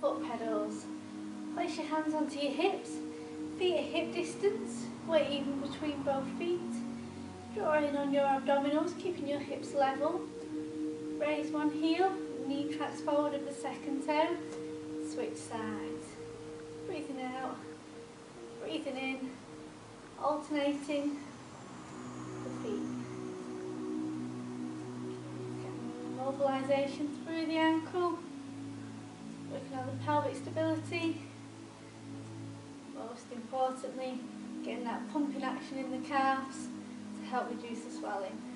foot pedals. Place your hands onto your hips, feet at hip distance, weight even between both feet. Draw in on your abdominals, keeping your hips level. Raise one heel, knee tracks forward of the second toe. Switch sides. Breathing out, breathing in, alternating the feet. Mobilisation through the ankle, working on the pelvic stability. Most importantly, getting that pumping action in the calves to help reduce the swelling.